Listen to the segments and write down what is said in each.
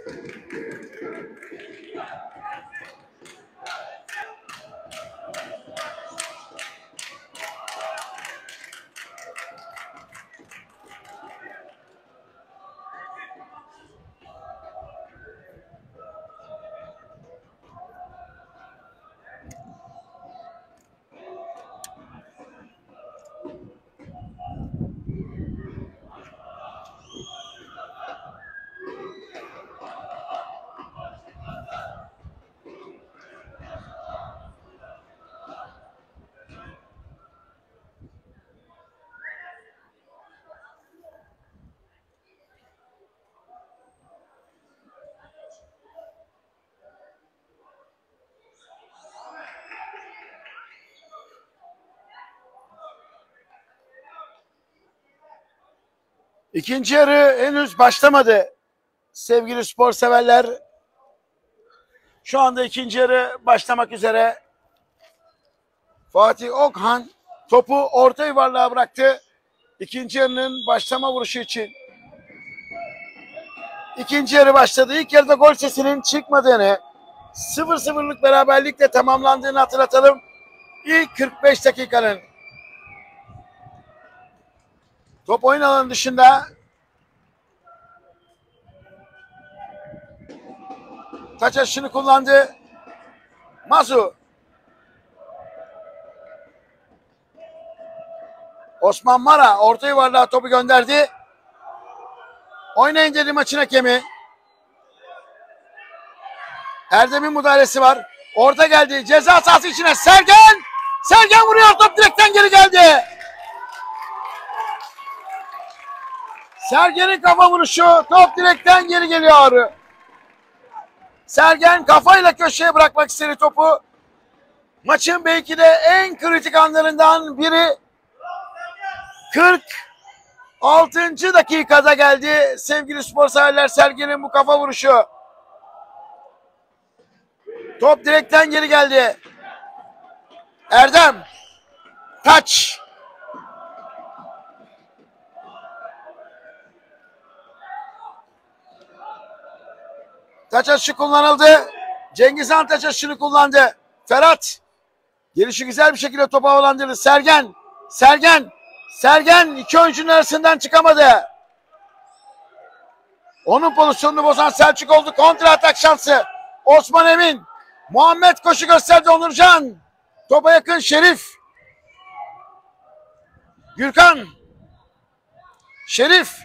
İkinci yarı henüz başlamadı sevgili spor severler. Şu anda ikinci yarı başlamak üzere. Fatih Okhan topu orta yuvarlığa bıraktı. İkinci yarının başlama vuruşu için. İkinci yarı başladı. İlk yarıda gol sesinin çıkmadığını, 0-0'lık beraberlikle tamamlandığını hatırlatalım. İlk 45 dakikanın. Top oyun alanı dışında. Taç atışını kullandı. Mazu. Osman Mara orta yuvarlığa topu gönderdi. Oynayın dedi maçın hakemi. Erdem'in müdahalesi var. Orta geldi. Ceza sahası içine Sergen. Sergen vuruyor. Top direkten geri geldi. Sergen'in kafa vuruşu. Top direkten geri geliyor. Sergen kafayla köşeye bırakmak istedi topu. Maçın belki de en kritik anlarından biri. 46. dakikada geldi sevgili spor severler. Sergen'in bu kafa vuruşu. Top direkten geri geldi. Erdem. Taç. Taç atışı kullanıldı. Cengizhan taç atışını kullandı. Ferhat. Gelişi güzel bir şekilde topu havalandırdı. Sergen. Sergen. Sergen iki oyuncunun arasından çıkamadı. Onun pozisyonunu bozan Selçuk oldu. Kontra atak şansı. Osman Emin. Muhammed koşu gösterdi. Onurcan. Topa yakın Şerif. Gürkan. Şerif.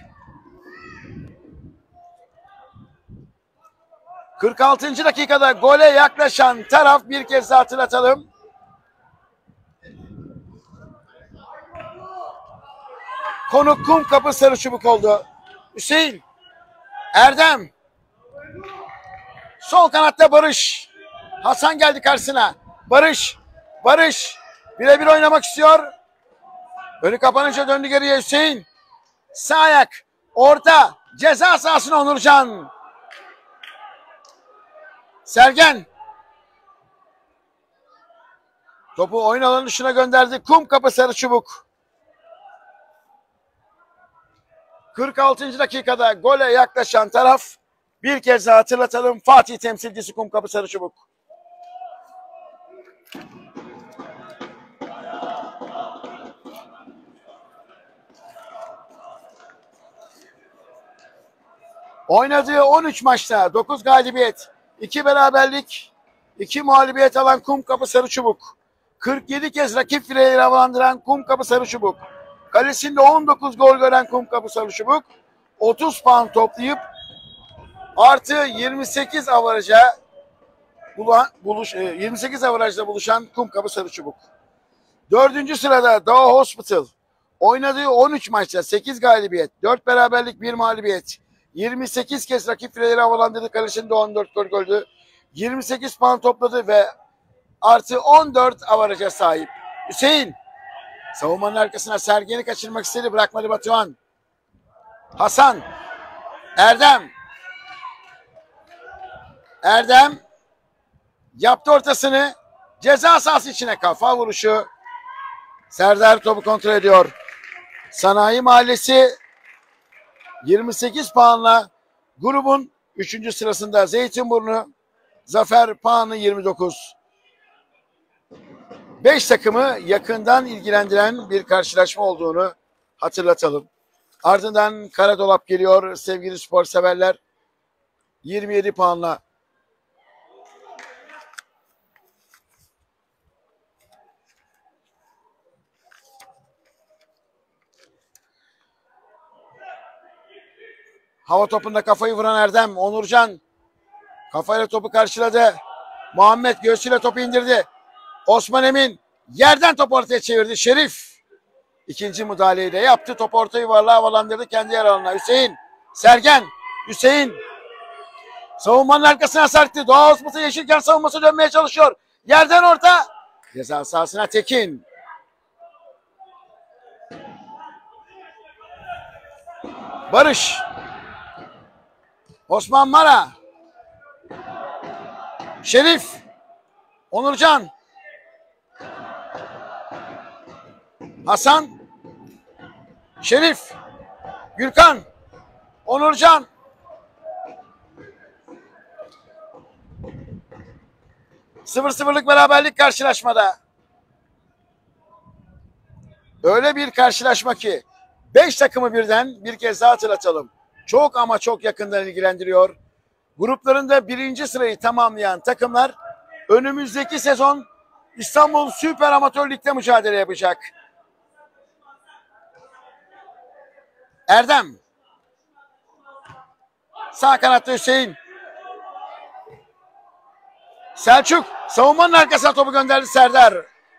46. dakikada gole yaklaşan taraf, bir kez daha hatırlatalım. Konuk Kumkapı Sarıçubuk oldu. Hüseyin. Erdem. Sol kanatta Barış. Hasan geldi karşısına. Barış. Barış. Birebir oynamak istiyor. Önü kapanınca döndü geriye Hüseyin. Sağ ayak. Orta. Ceza sahasına Onurcan. Sergen. Topu oyun alanı dışına gönderdi. Kumkapı Sarıçubuk. 46. dakikada gole yaklaşan taraf, bir kez daha hatırlatalım, Fatih temsilcisi Kumkapı Sarıçubuk. Oynadığı 13 maçta 9 galibiyet, 2 beraberlik, 2 mağlubiyet alan Kumkapı Sarıçubuk. 47 kez rakip fileleri havalandıran Kumkapı Sarıçubuk. Kalesinde 19 gol gören Kumkapı Sarıçubuk. 30 puan toplayıp artı 28 avaraja 28 avarajda buluşan Kumkapı Sarıçubuk. 4. sırada Doğa Hospital. Oynadığı 13 maçta 8 galibiyet, 4 beraberlik, 1 mağlubiyet. 28 kez rakip fileleri havalandırdı. Kalesinde 14 gol gördü. 28 puan topladı ve artı 14 avaraja sahip. Hüseyin. Savunmanın arkasına Sergen'i kaçırmak istedi. Bırakmadı Batuhan. Hasan. Erdem. Erdem. Yaptı ortasını. Ceza sahası içine kafa vuruşu. Serdar topu kontrol ediyor. Sanayi Mahallesi 28 puanla grubun Üçüncü sırasında Zeytinburnu, zafer puanı 29. 5 takımı yakından ilgilendiren bir karşılaşma olduğunu hatırlatalım. Ardından Karadolap geliyor sevgili spor severler. 27 puanla. Hava topunda kafayı vuran Erdem. Onurcan kafayla topu karşıladı. Muhammed göğsüyle topu indirdi. Osman Emin yerden topu ortaya çevirdi. Şerif ikinci müdahaleyi de yaptı. Topu orta yuvarlığa havalandırdı kendi yer alanına. Hüseyin, Sergen, Hüseyin savunmanın arkasına sarktı. Doğa Hospital Yeşilken savunması dönmeye çalışıyor. Yerden orta. Ceza sahasına Tekin. Barış. Osman Mara. Şerif. Onurcan. Hasan. Şerif. Gürkan. Onurcan. Sıfır sıfırlık beraberlik karşılaşmada. Öyle bir karşılaşma ki 5 takımı birden bir kez daha hatırlatalım. Çok ama çok yakından ilgilendiriyor. Gruplarında birinci sırayı tamamlayan takımlar önümüzdeki sezon İstanbul Süper Amatör Lig'de mücadele yapacak. Erdem. Sağ kanatta Hüseyin. Selçuk savunmanın arkasına topu gönderdi Serdar.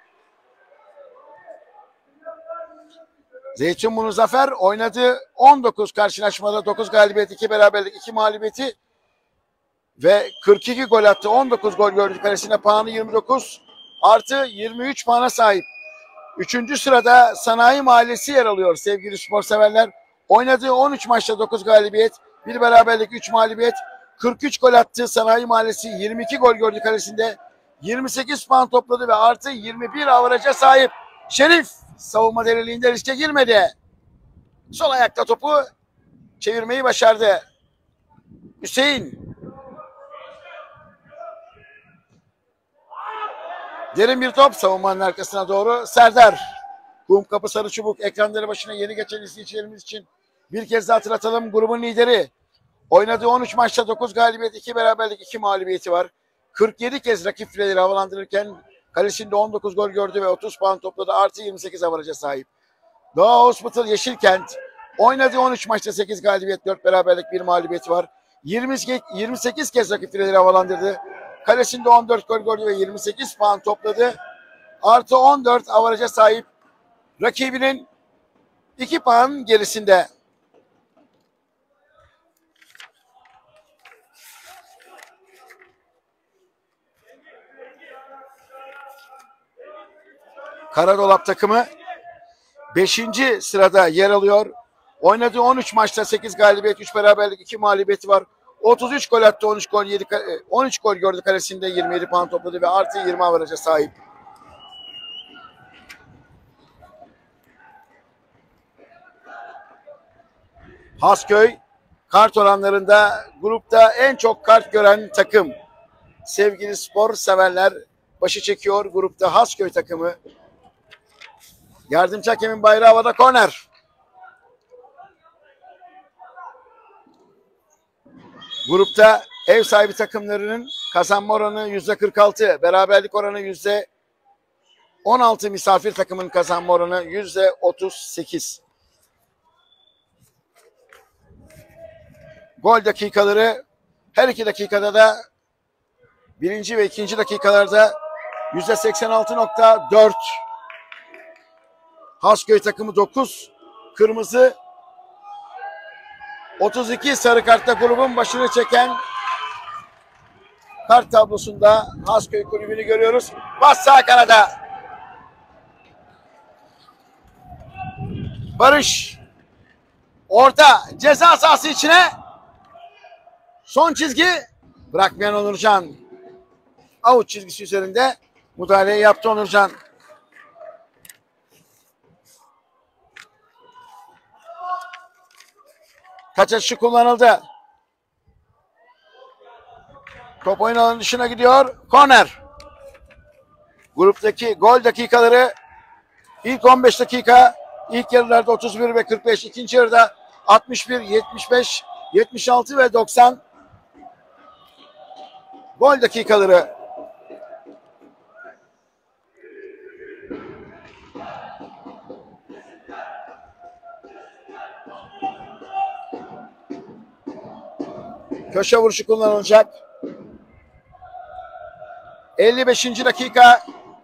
Zeytinburnu Zafer oynadığı 19 karşılaşmada 9 galibiyet, 2 beraberlik, 2 mağlubiyeti ve 42 gol attı. 19 gol gördü kalesine, puanı 29 artı 23 puana sahip. Üçüncü sırada Sanayi Mahallesi yer alıyor sevgili spor severler. Oynadığı 13 maçta 9 galibiyet, 1 beraberlik, 3 mağlubiyet, 43 gol attı. Sanayi Mahallesi 22 gol gördü kalesinde. 28 puan topladı ve artı 21 averaja sahip. Şerif savunma deliliğinde riske girmedi. Sol ayakta topu çevirmeyi başardı. Hüseyin. Derin bir top savunmanın arkasına doğru. Serdar. Kumkapı Sarıçubuk ekranları başına yeni geçen izleyicilerimiz için bir kez daha hatırlatalım. Grubun lideri. Oynadığı 13 maçta 9 galibiyet, 2 beraberlik, 2 mağlubiyeti var. 47 kez rakip fileleri havalandırırken kalesinde 19 gol gördü ve 30 puan topladı. Artı 28 averaja sahip. Doğa Hospital Yeşilkent oynadığı 13 maçta 8 galibiyet, 4 beraberlik, 1 mağlubiyeti var. 28 kez rakip fileleri havalandırdı. Kalesinde 14 gol gördü ve 28 puan topladı. Artı 14 averaja sahip. Rakibinin 2 puan gerisinde. Karadolap takımı 5. sırada yer alıyor. Oynadığı 13 maçta 8 galibiyet, 3 beraberlik, 2 mağlubiyeti var. 33 gol attı, 13 gol gördü kalesinde, 27 puan topladı ve artı 20 averaja sahip. Hasköy kart oranlarında grupta en çok kart gören takım. Sevgili spor severler, başı çekiyor grupta Hasköy takımı. Yardımcı hakemin bayrağı havada, korner. Grupta ev sahibi takımlarının kazanma oranı %46, beraberlik oranı %16, misafir takımın kazanma oranı %38. Gol dakikaları her 2 dakikada da birinci ve ikinci dakikalarda %86.4. Hasköy takımı 9 kırmızı, 32 sarı kartla grubun başını çeken kart tablosunda Hasköy kulübünü görüyoruz. Bas sağ kanada. Barış. Orta ceza sahası içine. Son çizgi. Bırakmayan Onurcan. Avuç çizgisi üzerinde müdahaleyi yaptı Onurcan. Kaç atışı kullanıldı. Top oyun alanı dışına gidiyor. Korner. Gruptaki gol dakikaları ilk 15 dakika, ilk yarılarda 31 ve 45, ikinci yarıda 61, 75, 76 ve 90 gol dakikaları. Köşe vuruşu kullanılacak. 55. dakika.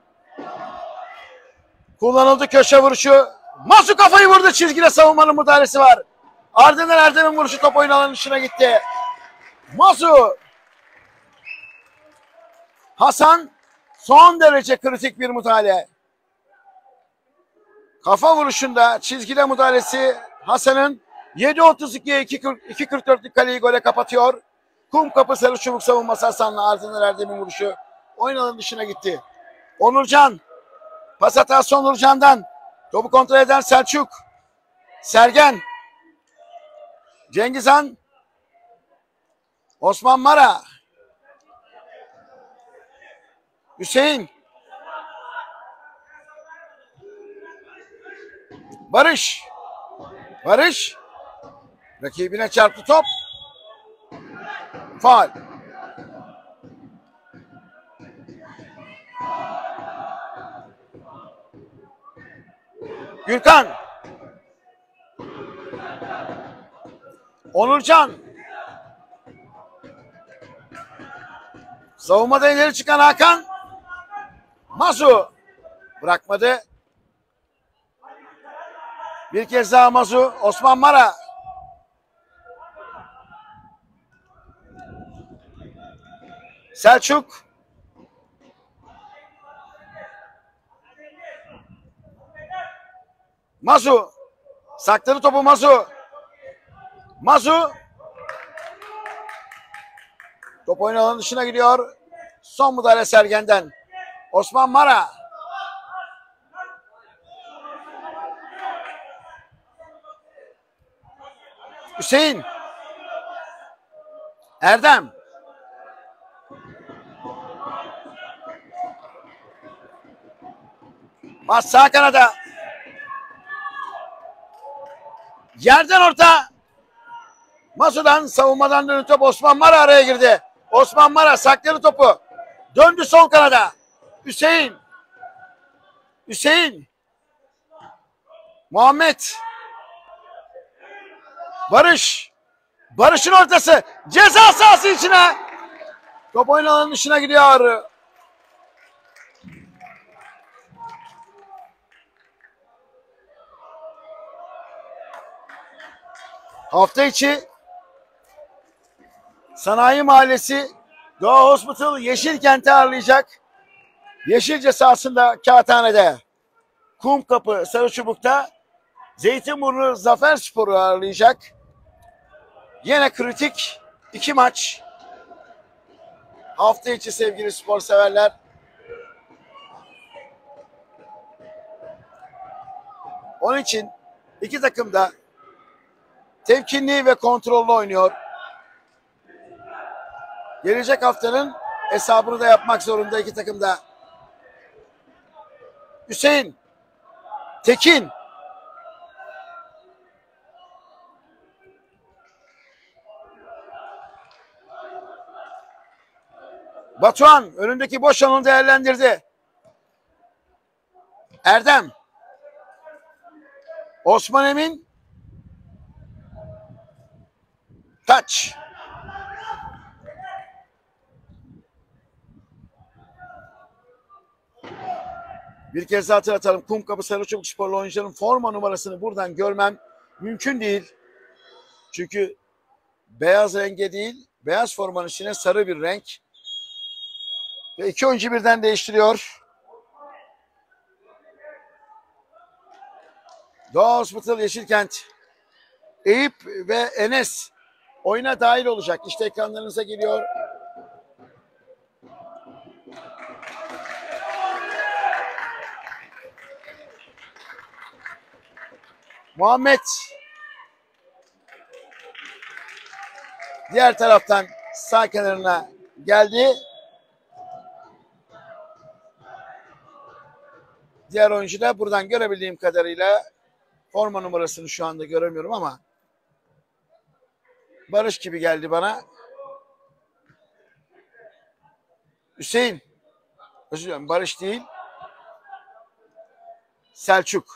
Kullanıldı köşe vuruşu. Masu kafayı vurdu. Çizgide savunmanın müdahalesi var. Ardından Erdem'in vuruşu top oyun alanının dışına gitti. Masu. Hasan son derece kritik bir müdahale. Kafa vuruşunda çizgide müdahalesi Hasan'ın 7.32'ye 2.44'lük kaleyi gole kapatıyor. Kumkapı Sarıçubuk savunması Hasan'la ardından Erdem'in vuruşu oyun alanının dışına gitti. Onurcan. Pas hatası Onurcan'dan. Topu kontrol eden Selçuk. Sergen. Cengizhan. Osman Mara. Hüseyin. Barış. Barış. Rakibine çarptı top. Faul. Gürkan. Onurcan. Savunmada ileri çıkan Hakan. Mazu. Bırakmadı. Bir kez daha Mazu. Osman Mara. Selçuk. Mazu. Sakladı topu Mazu. Mazu. Top oyun alanının dışına gidiyor. Son müdahale Sergen'den. Osman Mara. Hüseyin. Erdem. Pas sağ kanada. Yerden orta. Masu'dan savunmadan dönüp top Osman Mara araya girdi. Osman Mara sakladı topu. Döndü sol kanada. Hüseyin. Hüseyin. Muhammed. Barış. Barış'ın ortası. Ceza sahası içine. Top oyun alanının dışına gidiyor. Hafta içi Sanayi Mahallesi Doğa Hospital Yeşilkent'i ağırlayacak. Yeşilce sahasında Kağıthane'de. Kumkapı Sarıçubuk'ta Zeytinburnu Zaferspor'u ağırlayacak. Yine kritik 2 maç. Hafta içi sevgili spor severler. Onun için iki takım da temkinli ve kontrollü oynuyor. Gelecek haftanın hesabını da yapmak zorunda iki takım da. Hüseyin. Tekin. Batuhan önündeki boş alanı değerlendirdi. Erdem. Osman Emin. Taç. Bir kez daha hatırlatalım. Kumkapı Sarıçubuk sporlu oyuncuların forma numarasını buradan görmem mümkün değil. Çünkü beyaz renge değil, beyaz formanın içine sarı bir renk. Ve iki oyuncu birden değiştiriyor. Doğa Hospital Yeşilkent. Eyüp ve Enes oyuna dahil olacak. İşte ekranlarınıza geliyor. Muhammed diğer taraftan sağ kenarına geldi. Diğer oyuncu da buradan görebildiğim kadarıyla forma numarasını şu anda göremiyorum ama Barış gibi geldi bana. Hüseyin. Özür dilerim, Barış değil. Selçuk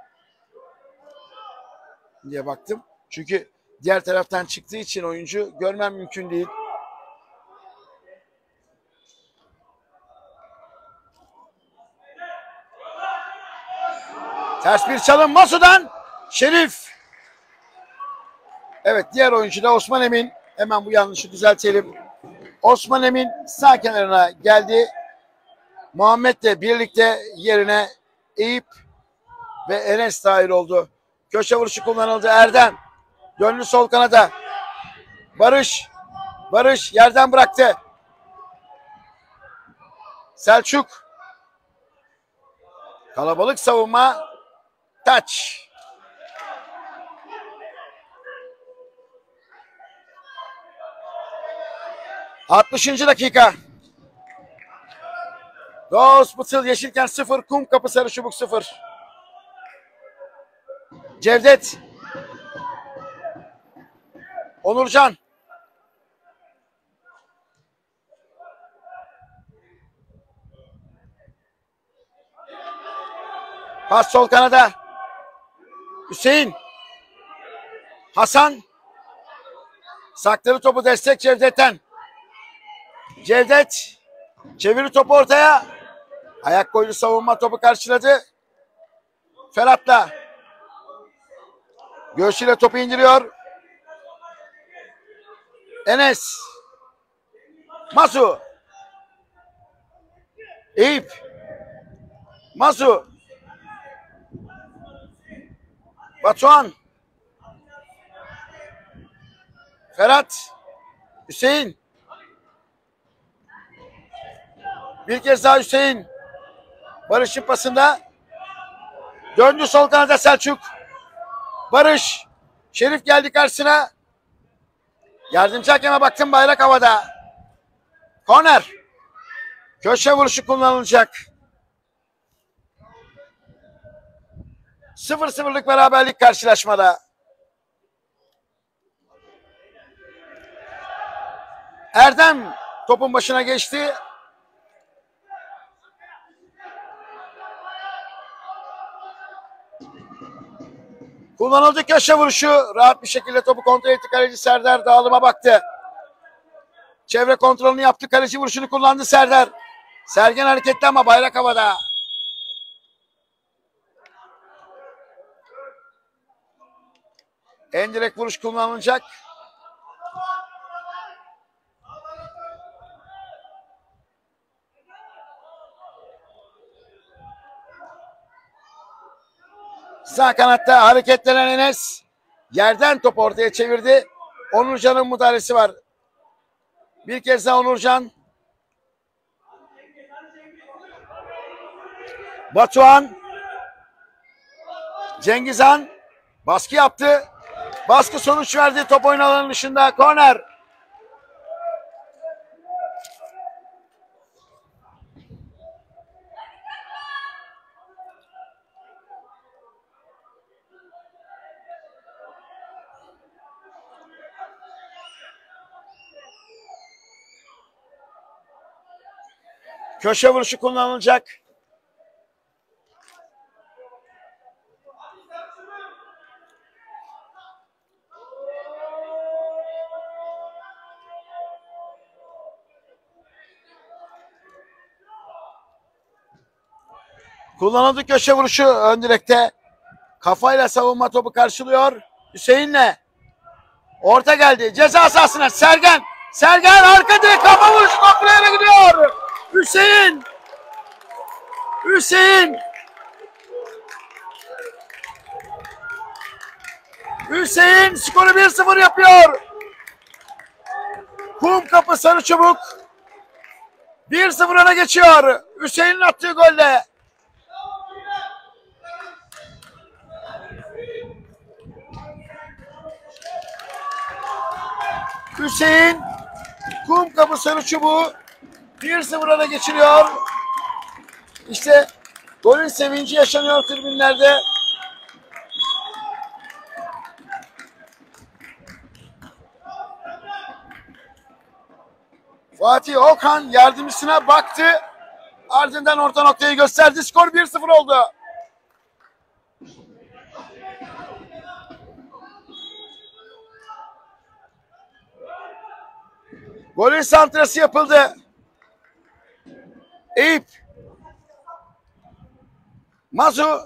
diye baktım. Çünkü diğer taraftan çıktığı için oyuncu görmem mümkün değil. Ters bir çalım Masu'dan Şerif. Evet, diğer oyuncu da Osman Emin. Hemen bu yanlışı düzeltelim. Osman Emin sağ kenarına geldi. Muhammed'le birlikte yerine Eyüp ve Enes dahil oldu. Köşe vuruşu kullanıldı. Erdem döndü sol kanada. Barış yerden bıraktı. Selçuk. Kalabalık savunma. Taç. ...60. dakika. Doğu Hospital Yeşilkent 0, Kumkapı Sarıçubuk 0. Cevdet. Onurcan. Pas sol kanada. Hüseyin. Hasan. Sakladı topu, destek Cevdet'ten. Cevdet. Çeviri topu ortaya. Ayak koydu savunma, topu karşıladı. Ferhat'la. Göğsüyle topu indiriyor. Enes. Masu. Eyüp. Masu. Batuhan. Ferhat. Hüseyin. Bir kez daha Hüseyin. Barış'ın pasında. Döndü sol kanada Selçuk. Barış. Şerif geldi karşısına. Yardımcı hakeme baktım, bayrak havada. Korner. Köşe vuruşu kullanılacak. 0-0'lık beraberlik karşılaşmada. Erdem topun başına geçti. Kullanıldı köşe vuruşu. Rahat bir şekilde topu kontrol etti kaleci Serdar. Dağılıma baktı. Çevre kontrolünü yaptı. Kaleci vuruşunu kullandı Serdar. Sergen hareketli ama bayrak havada. En direkt vuruş kullanılacak. Sağ kanatta hareketlenen Enes. Yerden topu ortaya çevirdi. Onurcan'ın müdahalesi var. Bir kez daha Onurcan. Batuhan. Cengizhan. Baskı yaptı. Baskı sonuç verdi. Top oyun alanının dışında. Korner. Köşe vuruşu kullanılacak. Kullanıldı köşe vuruşu ön direkte. Kafayla savunma topu karşılıyor. Hüseyin'le. Orta geldi. Ceza sahasına Sergen. Sergen arka direk kafa vuruşu noktaya gidiyor. Hüseyin. Hüseyin. Hüseyin skoru 1-0 yapıyor. Kumkapı Sarıçubuk 1-0 öne geçiyor. Hüseyin'in attığı golle. Hüseyin Kumkapı sarı çubuğu 1-0 öne geçiriyor. İşte golün sevinci yaşanıyor tribünlerde. Fatih Okan yardımcısına baktı. Ardından orta noktayı gösterdi. Skor 1-0 oldu. Golün santrası yapıldı. Eyüp. Mazu.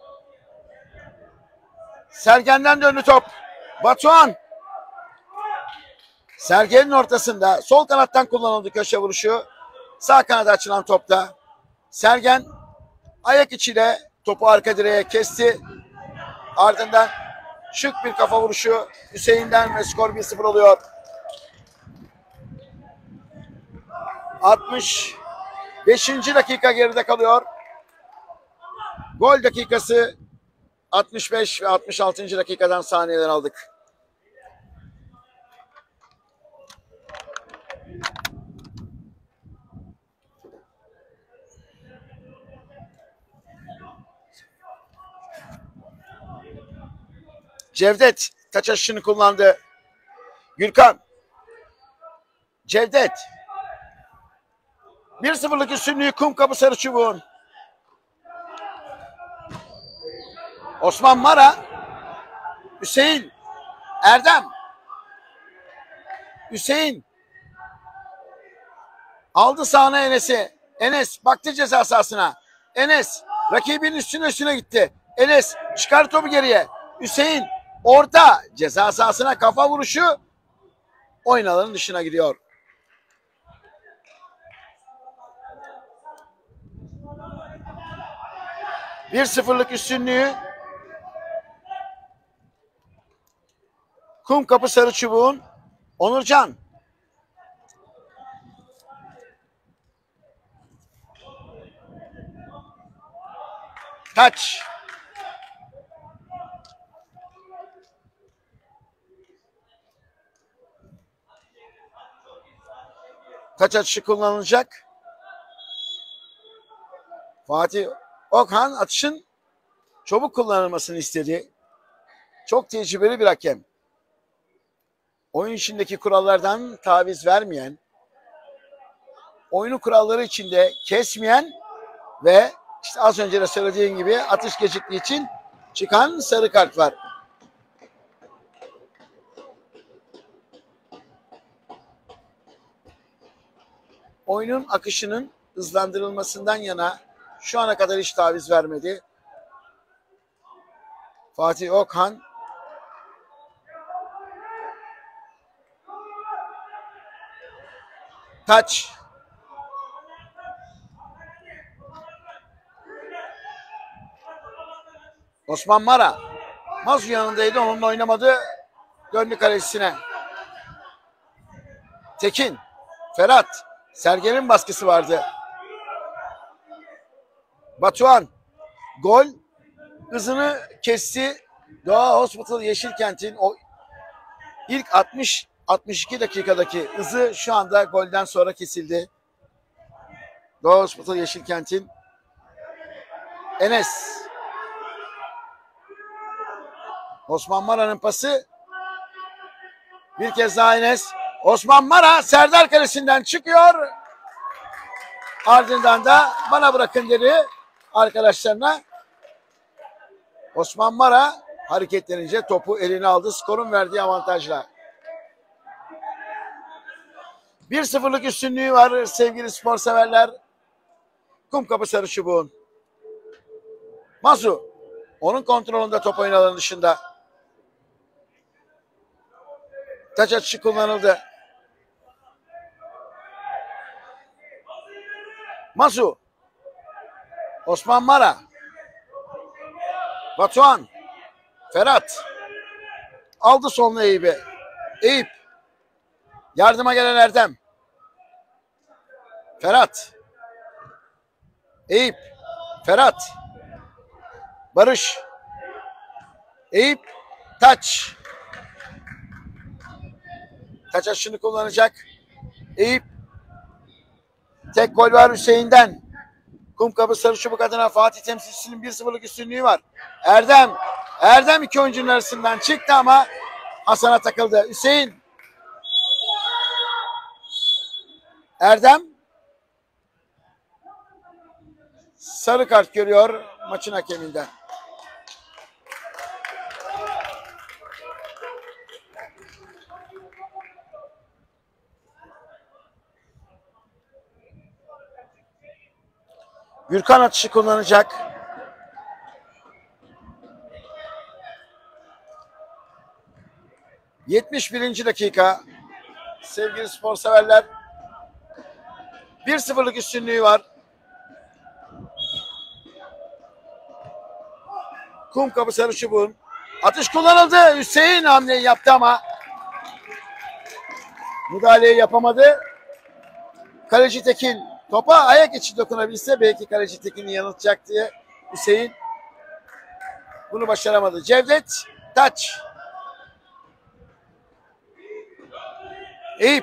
Sergen'den döndü top. Batuhan. Sergen'in ortasında sol kanattan kullanıldı köşe vuruşu. Sağ kanada açılan topta. Sergen ayak içiyle topu arka direğe kesti. Ardından şık bir kafa vuruşu Hüseyin'den ve skor 1-0 oluyor. 65. dakika geride kalıyor. Gol dakikası 65 ve 66. dakikadan saniyeler aldık. Cevdet taç atışını kullandı. Gürkan. Cevdet. 1-0'lık üstünlüğü Kumkapı sarı çubuğun. Osman Mara. Hüseyin. Erdem. Hüseyin. Aldı sahne Enes'i. Enes baktı ceza sahasına. Enes rakibinin üstüne gitti. Enes çıkar topu geriye. Hüseyin orta ceza sahasına kafa vuruşu oyun alanının dışına gidiyor. Bir sıfırlık üstünlüğü Kumkapı sarı çubuğun. Onurcan. Taç. Taç atışı kullanılacak. Fatih Okan atışın çabuk kullanılmasını istedi. Çok tecrübeli bir hakem. Oyun içindeki kurallardan taviz vermeyen, oyunun kuralları içinde kesmeyen ve işte az önce de söylediğim gibi atış geciktiği için çıkan sarı kart var. Oyunun akışının hızlandırılmasından yana şu ana kadar hiç taviz vermedi. Fatih Okan taç. Osman Mara. Mazu yanındaydı, onunla oynamadı. Döndü kalesine. Tekin. Ferhat. Sergen'in baskısı vardı. Batuhan. Gol. Hızını kesti. Doğa Hospital Yeşilkent'in o ilk 60-62 dakikadaki hızı şu anda golden sonra kesildi. Doğa Hospital Yeşilkent'in. Enes. Osman Mara'nın pası. Bir kez daha Enes. Osman Mara Serdar kalesinden çıkıyor. Ardından da bana bırakın dedi arkadaşlarına. Osman Mara hareketlenince topu eline aldı. Skorun verdiği avantajla. 1-0'lık üstünlüğü var sevgili spor severler. Kumkapı sarı çubuğun. Mazu. Onun kontrolünde top oyun alanı dışında. Taç atışı kullanıldı. Mazu. Osman Mara. Batuhan. Ferhat. Aldı sonuna Eyüp'e. Eyüp. Yardıma gelen Erdem. Ferhat. Eyüp. Ferhat. Barış. Eyüp. Taç. Taç aşını kullanacak. Eyüp. Tek gol var Hüseyin'den. Kumkapı Sarıçubuk adına Fatih temsilcisinin 1-0'lık üstünlüğü var. Erdem. Erdem iki oyuncunun arasından çıktı ama Hasan'a takıldı. Hüseyin. Erdem. Sarı kart görüyor maçın hakeminden. Gürkan atışı kullanacak. ...71. dakika. Sevgili spor severler. 1-0'lık üstünlüğü var. Kumkapı Sarıçubuk'un. Atış kullanıldı. Hüseyin hamleyi yaptı ama müdahaleyi yapamadı. Kaleci Tekin topa ayak içi dokunabilse belki kaleci Tekin'i yanıltacak diye Hüseyin bunu başaramadı. Cevdet taç. Eyüp.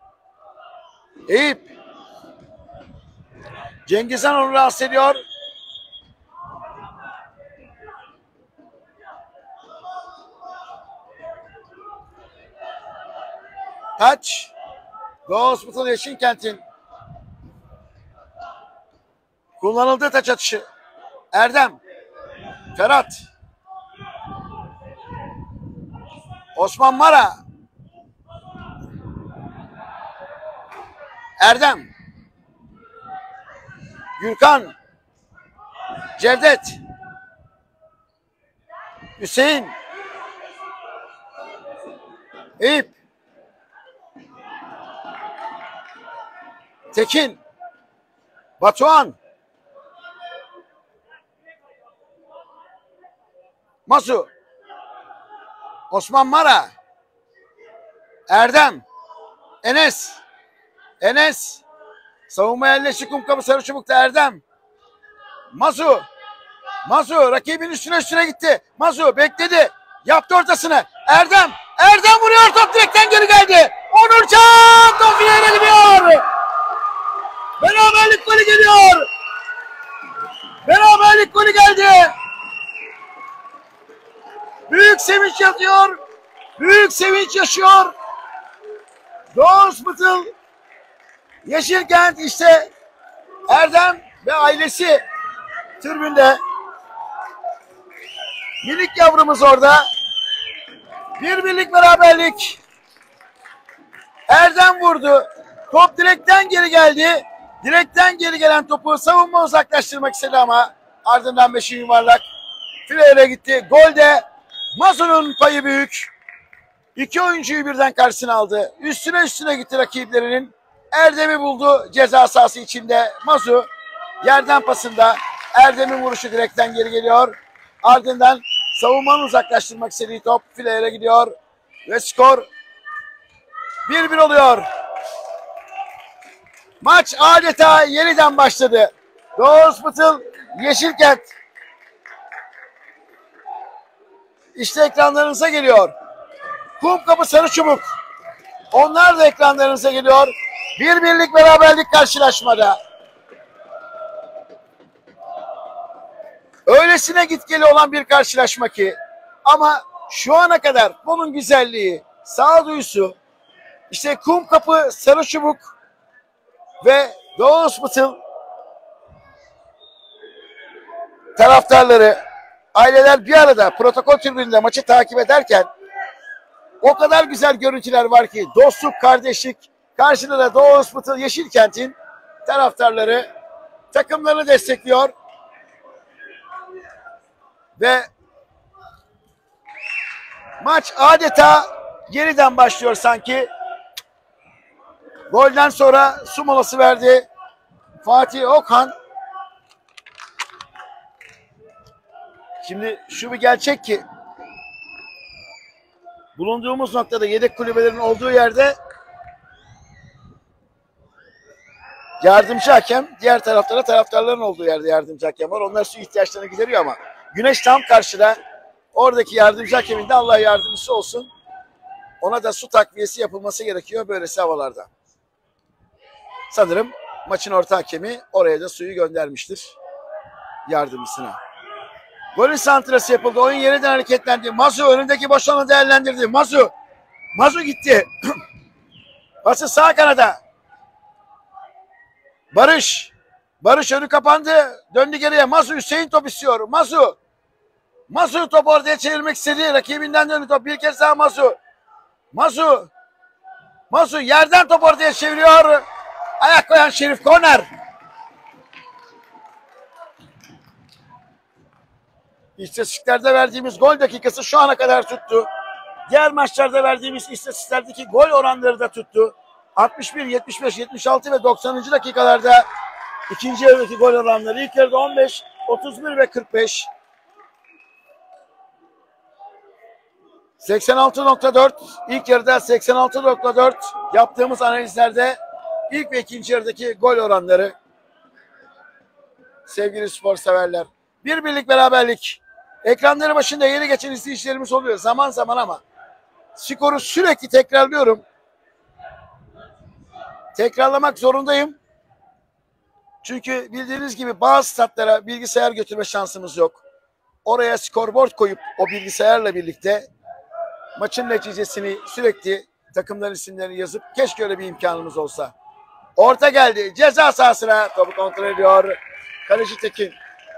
Eyüp. Cengizhan onu rahatsız ediyor. Taç. Doğu Hospital Yeşilkent'in kullanıldığı taç atışı. Erdem. Ferhat. Osman Mara. Erdem. Gürkan. Cevdet. Hüseyin. Eyüp. Tekin. Batuhan. Masu. Osman Mara. Erdem. Enes. Enes. Savunma yerleşik Kumkapı Sarıçubuk'ta Erdem. Masu. Masu rakibin üstüne gitti. Masu bekledi. Yaptı ortasını. Erdem. Erdem vuruyor. Top direkten geri geldi. Onurcan top ileri gidiyor. Beraberlik golü geliyor. Beraberlik golü geldi. Büyük sevinç yatıyor. Büyük sevinç yaşıyor. Doğu Hospital Yeşilkent işte Erdem ve ailesi tribünde. Minik yavrumuz orada. Bir birlik beraberlik. Erdem vurdu. Top direkten geri geldi. Direkten geri gelen topu savunma uzaklaştırmak istedi ama ardından beşi yuvarlak fileye gitti. Golde Mazu'nun payı büyük. İki oyuncuyu birden karşısına aldı. Üstüne gitti rakiplerinin. Erdem'i buldu ceza sahası içinde. Mazu yerden pasında. Erdem'in vuruşu direkten geri geliyor. Ardından savunmanın uzaklaştırmak istediği top fileye gidiyor. Ve skor 1-1 oluyor. Maç adeta yeniden başladı. Doğu Hospital Yeşilkent. İşte ekranlarınıza geliyor. Kumkapı Sarıçubuk. Onlar da ekranlarınıza geliyor. Bir birlik beraberlik karşılaşmada. Öylesine gitgeli olan bir karşılaşma ki. Ama şu ana kadar bunun güzelliği, sağduyusu, işte Kumkapı Sarıçubuk ve Doğu Hospital taraftarları, aileler bir arada protokol tribününde maçı takip ederken o kadar güzel görüntüler var ki dostluk, kardeşlik, karşıda da Doğu Hospital Yeşilkent'in taraftarları takımlarını destekliyor ve maç adeta yeniden başlıyor sanki. Golden sonra su molası verdi Fatih Okan. Şimdi şu bir gerçek ki bulunduğumuz noktada yedek kulübelerin olduğu yerde yardımcı hakem, diğer taraflara taraftarların olduğu yerde yardımcı hakem var. Onlar su ihtiyaçlarını gideriyor ama güneş tam karşıda. Oradaki yardımcı hakemin de Allah yardımcısı olsun. Ona da su takviyesi yapılması gerekiyor böylesi havalarda. Sanırım maçın orta hakemi oraya da suyu göndermiştir yardımcısına. Golün santrası yapıldı. Oyun yeniden hareketlendi. Mazu önündeki boş alanı değerlendirdi. Mazu gitti. Pası sağ kanada. Barış önü kapandı. Döndü geriye. Hüseyin top istiyor. Mazu topu ortaya çevirmek istedi. Rakibinden döndü top. Bir kez daha Mazu yerden top ortaya çeviriyor. Ayak koyan Şerif, korner. İstatistiklerde verdiğimiz gol dakikası şu ana kadar tuttu. Diğer maçlarda verdiğimiz istatistiklerdeki gol oranları da tuttu. 61, 75, 76 ve 90. dakikalarda ikinci yarıdaki gol oranları. İlk yarıda 15, 31 ve 45. 86.4, ilk yarıda 86.4 yaptığımız analizlerde ilk ve ikinci yarıdaki gol oranları. Sevgili spor severler. Bir birlik beraberlik. Ekranları başında yeni geçen izleyicilerimiz oluyor zaman zaman ama skoru sürekli tekrarlıyorum. Tekrarlamak zorundayım. Çünkü bildiğiniz gibi bazı statlara bilgisayar götürme şansımız yok. Oraya scoreboard koyup o bilgisayarla birlikte maçın neticesini sürekli takımların isimlerini yazıp keşke öyle bir imkanımız olsa. Orta geldi. Ceza sahasına topu kontrol ediyor. Kaleci Tekin.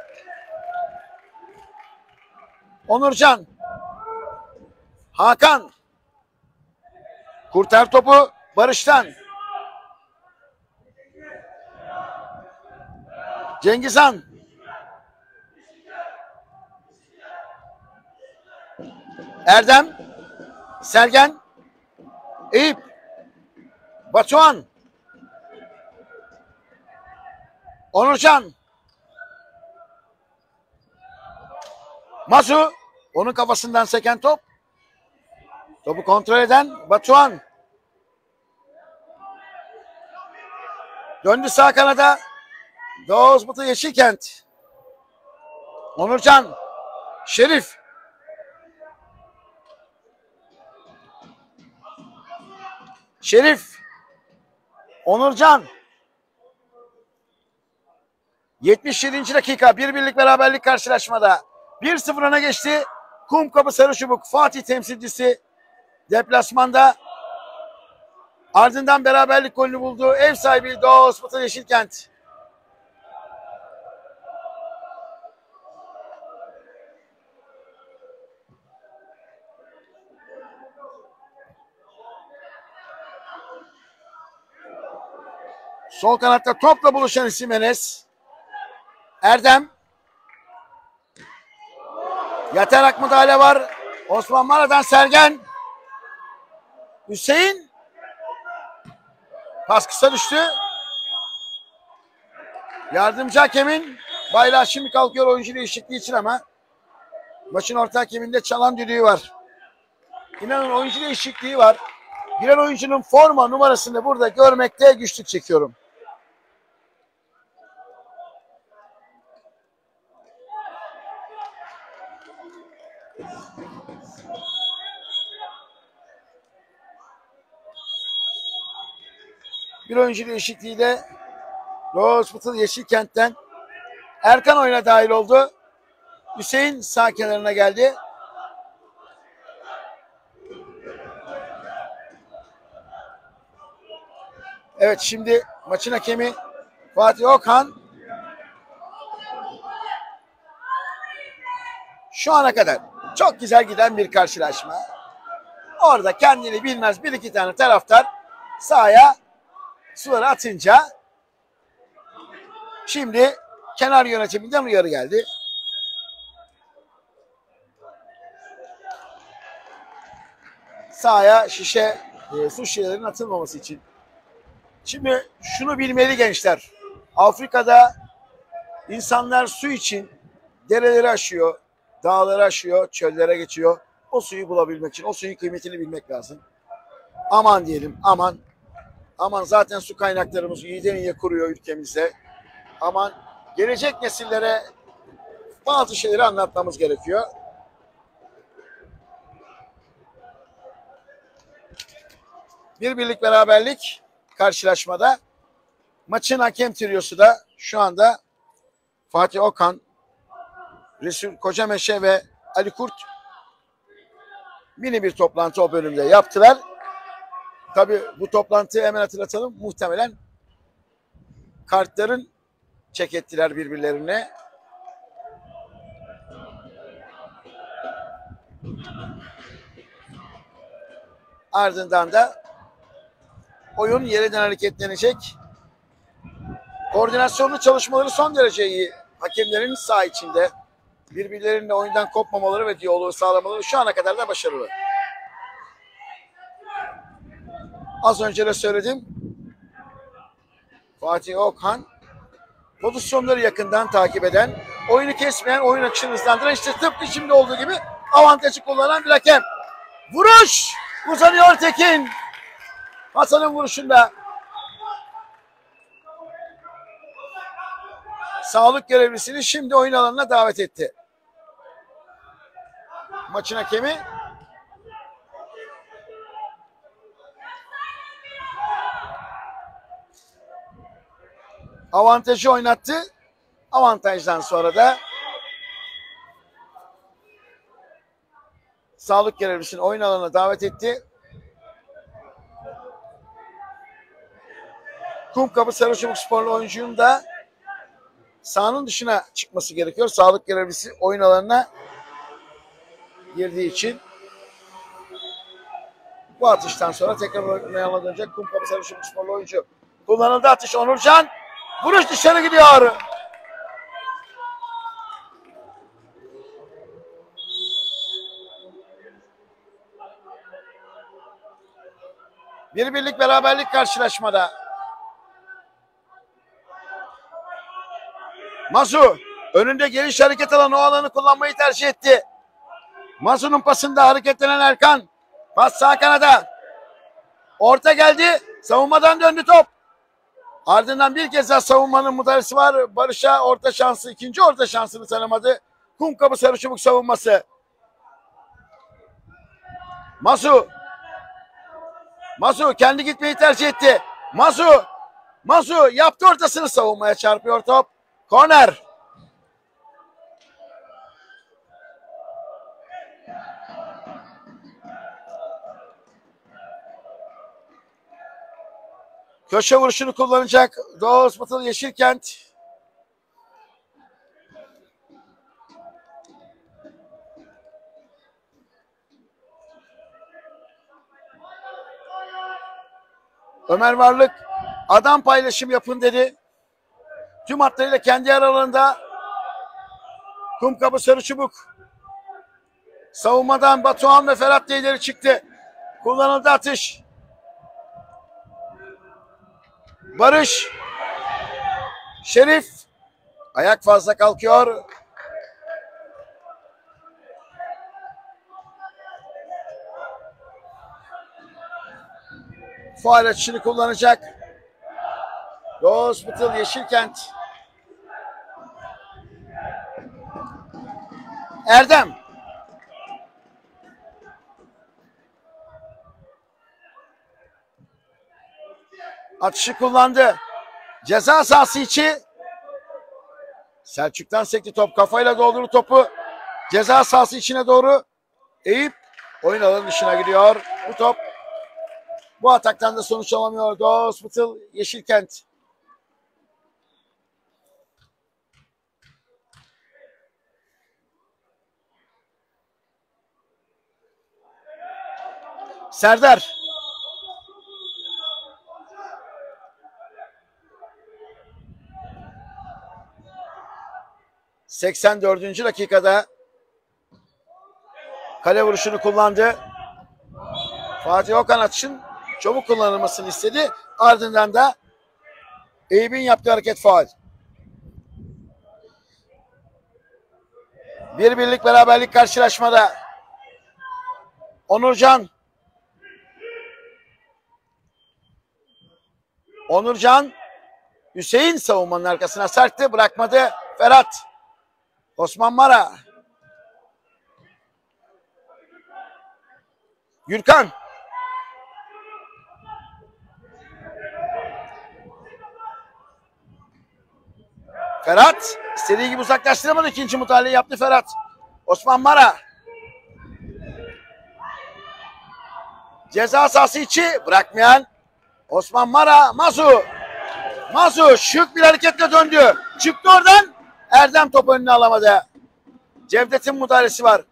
Onurcan. Hakan. Kurtar topu Barış'tan. Cengizhan. Erdem. Sergen. Eyüp. Batuhan. Onurcan. Mazu. Onun kafasından seken top. Topu kontrol eden Batuhan. Döndü sağ kanada. Doğu Osbatı Yeşilkent. Onurcan. Şerif. Onurcan. 77. dakika. Bir birlik beraberlik karşılaşmada. 1-0 öne geçti. Kumkapı Sarıçubuk Fatih temsilcisi deplasmanda. Ardından beraberlik golünü buldu. Ev sahibi Doğu Osbatı Yeşilkent. Sol kanatta topla buluşan isim Enes. Erdem. Yatarak müdahale var. Osman Mara'dan Sergen. Hüseyin. Pas kısa düştü. Yardımcı hakemin bayrağı şimdi kalkıyor oyuncu değişikliği için ama maçın orta hakeminde çalan düdüğü var. İnanın oyuncu değişikliği var. Giren oyuncunun forma numarasını burada görmekte güçlük çekiyorum. Bir oyuncu değişikliğiyle Hospital Yeşilkent'ten Erkan oyuna dahil oldu. Hüseyin sağ kenarına geldi. Evet, şimdi maçın hakemi Fatih Okan. Şu ana kadar çok güzel giden bir karşılaşma. Orada kendini bilmez bir iki tane taraftar sahaya suları atınca şimdi kenar yönetiminden uyarı geldi. Sahaya su şişelerinin atılmaması için. Şimdi şunu bilmeli gençler. Afrika'da insanlar su için dereleri aşıyor, dağları aşıyor, çöllere geçiyor. O suyu bulabilmek için, o suyun kıymetini bilmek lazım. Aman diyelim, aman. Aman, zaten su kaynaklarımız iyiden iyiye kuruyor ülkemizde. Aman, gelecek nesillere bazı şeyleri anlatmamız gerekiyor. Bir birlik beraberlik karşılaşmada. Maçın hakem triyosu da şu anda Fatih Okan, Resul Kocameşe ve Ali Kurt mini bir toplantı o bölümde yaptılar. Tabii bu toplantıyı hemen hatırlatalım. Muhtemelen kartların çek ettiler birbirlerine. Ardından da oyun yeniden hareketlenecek. Koordinasyonlu çalışmaları son derece iyi. Hakemlerin saha içinde birbirlerinin oyundan kopmamaları ve diyaloğu sağlamaları şu ana kadar da başarılı. Az önce de söyledim. Fatih Okan pozisyonları yakından takip eden, oyunu kesmeyen, oyun akışını hızlandıran, işte tıpkı şimdi olduğu gibi avantajı kullanan bir hakem. Vuruş! Uzanıyor Tekin. Hasan'ın vuruşunda. Sağlık görevlisini şimdi oyun alanına davet etti. Maçın hakemi avantajı oynattı. Avantajdan sonra da sağlık görevlisini oyun alanına davet etti. Kumkapı Sarıçubuk sporlu oyuncunun da sahanın dışına çıkması gerekiyor. Sağlık görevlisi oyun alanına girdiği için. Bu atıştan sonra tekrar oynamaya dönecek Kumkapı Sarıçubuk sporlu oyuncu. Kullanıldı atış Onurcan. Vuruş dışarı gidiyor. Bir birlik beraberlik karşılaşmada. Masu önünde geniş hareket alan o alanı kullanmayı tercih etti. Masu'nun pasında hareketlenen Erkan. Pas sağ kanada. Orta geldi. Savunmadan döndü top. Ardından bir kez daha savunmanın müdahalesi var. Barış'a orta şansı, ikinci orta şansını tanımadı. Kumkapı Sarıçubuk savunması. Masu kendi gitmeyi tercih etti. Masu yaptı ortasını, savunmaya çarpıyor top. Korner. Köşe vuruşunu kullanacak Doğu Hospital Yeşilkent. Ömer Varlık adam paylaşım yapın dedi. Tüm hatlarıyla kendi aralarında Kumkapı Sarıçubuk. Savunmadan Batuhan ve Ferhat da ileri çıktı. Kullanıldı atış. Barış. Şerif. Ayak fazla kalkıyor. Faul atışını kullanacak. Doğu Hospital Yeşilkent. Erdem. Atışı kullandı. Ceza sahası içi. Selçuk'tan sekti top. Kafayla doldurdu topu. Ceza sahası içine doğru eğip oyun alanının dışına gidiyor. Bu top bu ataktan da sonuç alamıyor. Doğu Hospital Yeşilkent. Serdar. ...84. dakikada... ...kale vuruşunu kullandı. Fatih Okan atışın çabuk kullanılmasını istedi. Ardından da... ...Eyüp'ün yaptığı hareket faul. Bir birlik beraberlik karşılaşmada... Onurcan... Hüseyin savunmanın arkasına sarktı, bırakmadı. Ferhat. Osman Mara. Gürkan. Ferhat istediği gibi uzaklaştıramadı. İkinci müdahaleyi yaptı Ferhat. Osman Mara. Ceza sahası içi bırakmayan Osman Mara. Mazu şık bir hareketle döndü. Çıktı oradan. Erdem topu önüne alamadı. Cevdet'in müdahalesi var.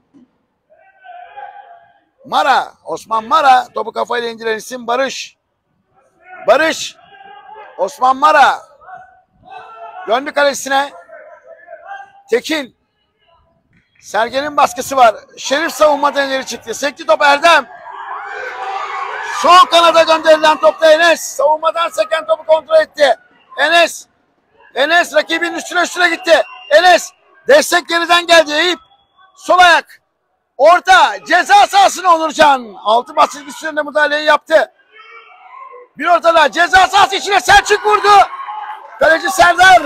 Osman Mara. Topu kafayla indiren isim Barış. Osman Mara. Döndü kalesine. Tekin. Sergen'in baskısı var. Şerif savunmadan ileri çıktı. Sekti top Erdem. Sol kanada gönderilen topta Enes. Savunmadan seken topu kontrol etti. Enes rakibinin üstüne gitti. Enes destek geriden geldi. Eyüp sol ayak. Orta ceza sahasına Onurcan. Altı basit üstünde müdahaleyi yaptı. Bir ortada ceza sahası içine Selçuk vurdu. Kaleci Serdar.